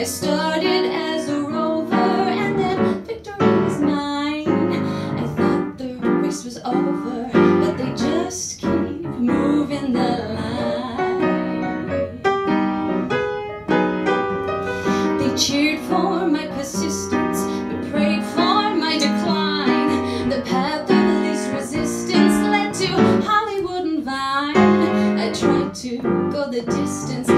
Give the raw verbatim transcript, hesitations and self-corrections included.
I started as a rover and then victory was mine. I thought the race was over, but they just keep moving the line. They cheered for my persistence, but prayed for my decline. The path of least resistance led to Hollywood and Vine. I tried to go the distance,